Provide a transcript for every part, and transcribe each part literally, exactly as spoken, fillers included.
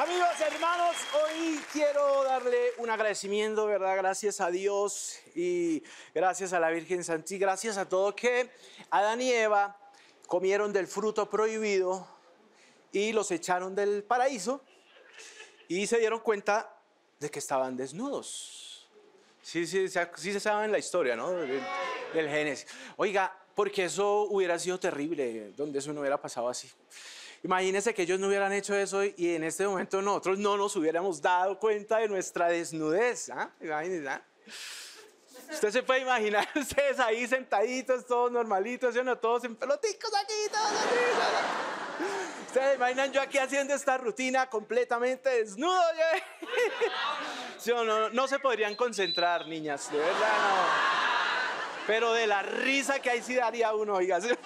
Amigos, hermanos, hoy quiero darle un agradecimiento, ¿verdad? Gracias a Dios y gracias a la Virgen Santísima, gracias a todo que Adán y Eva comieron del fruto prohibido y los echaron del paraíso y se dieron cuenta de que estaban desnudos. Sí, sí, sí se sabe en la historia, ¿no? Del, del Génesis. Oiga, porque eso hubiera sido terrible, donde eso no hubiera pasado así. Imagínense que ellos no hubieran hecho eso y en este momento nosotros no nos hubiéramos dado cuenta de nuestra desnudez. ¿Ah? Imagínense, ¿ah? Usted se puede imaginar ustedes ahí sentaditos, todos normalitos, ¿sí o no? Todos en peloticos aquí, todos aquí. Ustedes se imaginan yo aquí haciendo esta rutina completamente desnudo. ¿Sí o no? No se podrían concentrar, niñas, de verdad no. Pero de la risa que ahí sí daría uno, oiga. ¿Sí?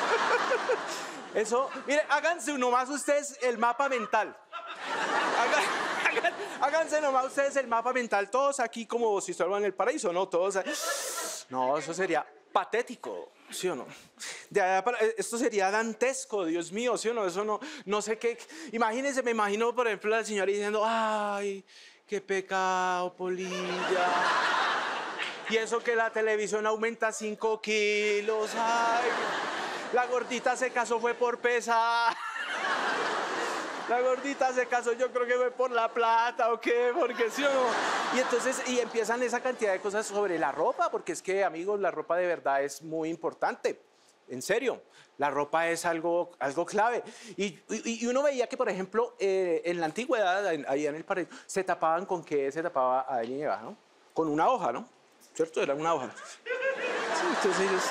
Eso, mire, háganse nomás ustedes el mapa mental. Hagan, hagan, háganse nomás ustedes el mapa mental, todos aquí como si estuvieran en el paraíso, ¿no? Todos. No, eso sería patético, ¿sí o no? De allá para, esto sería dantesco, Dios mío, ¿sí o no? Eso no, no sé qué. Imagínense, me imagino, por ejemplo, al Señor diciendo, ay, qué pecado, Polilla. Y eso que la televisión aumenta cinco kilos, ay. La gordita se casó fue por pesar. La gordita se casó, yo creo que fue por la plata o qué, porque sí o no. Y entonces, y empiezan esa cantidad de cosas sobre la ropa, porque es que, amigos, la ropa de verdad es muy importante. En serio, la ropa es algo, algo clave. Y, y, y uno veía que, por ejemplo, eh, en la antigüedad, ahí en el paraíso, se tapaban con qué se tapaba Adán y Eva, ¿no? Con una hoja, ¿no? ¿Cierto? Era una hoja. Sí, entonces ellos...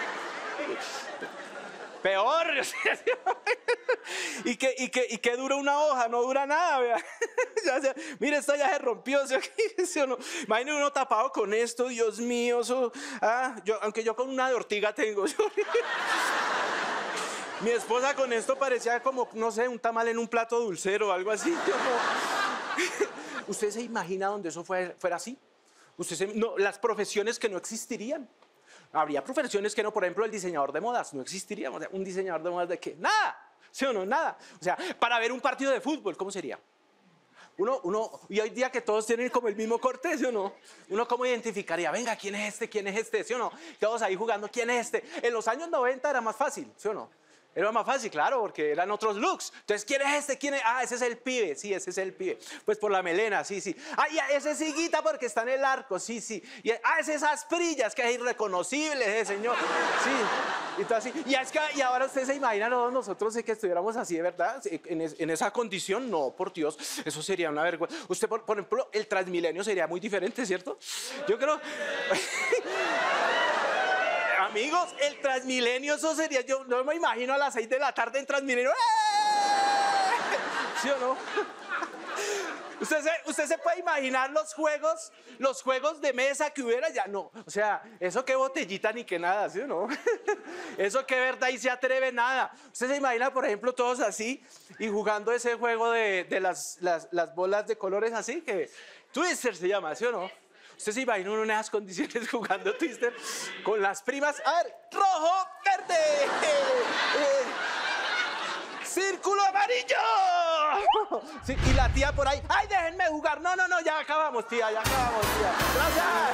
Peor. ¿Y qué, y, qué, ¿Y qué dura una hoja? No dura nada, vea. Ya, ya, mire, esto ya se rompió. ¿Sí? ¿Sí o no? Imagínate uno tapado con esto, Dios mío. Eso, ah, yo, aunque yo con una de ortiga tengo. Mi esposa con esto parecía como, no sé, un tamal en un plato dulcero o algo así. Yo no. ¿Usted se imagina donde eso fuera, fuera así? ¿Usted se, no, las profesiones que no existirían. Habría profesiones que no, por ejemplo, el diseñador de modas no existiría. O sea, ¿un diseñador de modas de qué? Nada, ¿sí o no? Nada. O sea, para ver un partido de fútbol, ¿cómo sería? Uno, uno, y hoy día que todos tienen como el mismo corte, ¿sí o no? Uno cómo identificaría, venga, ¿quién es este? ¿Quién es este? ¿Sí o no? Todos ahí jugando, ¿quién es este? En los años noventa era más fácil, ¿sí o no? Era más fácil, claro, porque eran otros looks. Entonces, ¿quién es este? ¿Quién es? Ah, ese es el pibe. Sí, ese es el pibe. Pues por la melena, sí, sí. Ah, y ese es Higuita porque está en el arco, sí, sí. Y, ah, ese es Asprillas, que es irreconocible ese señor. Sí, y todo así. Y, es que, y ahora usted se imagina, ¿no? Nosotros que estuviéramos así, de verdad, en, es, en esa condición, no, por Dios, eso sería una vergüenza. Usted, por, por ejemplo, el Transmilenio sería muy diferente, ¿cierto? Yo creo... Amigos, el Transmilenio, eso sería, yo no me imagino a las seis de la tarde en Transmilenio. ¡Eh! ¿Sí o no? ¿Usted se, usted se puede imaginar los juegos, los juegos de mesa que hubiera ya, no. O sea, eso que botellita ni que nada, ¿sí o no? Eso que verdad y se atreve nada. Usted se imagina, por ejemplo, todos así y jugando ese juego de, de las, las, las bolas de colores así, que Twister se llama, ¿sí o no? ¿Usted se imagina uno en esas condiciones jugando Twister con las primas? A ver, rojo, verde, eh, círculo amarillo. Sí, y la tía por ahí, ¡ay, déjenme jugar! No, no, no, ya acabamos, tía, ya acabamos, tía. Gracias.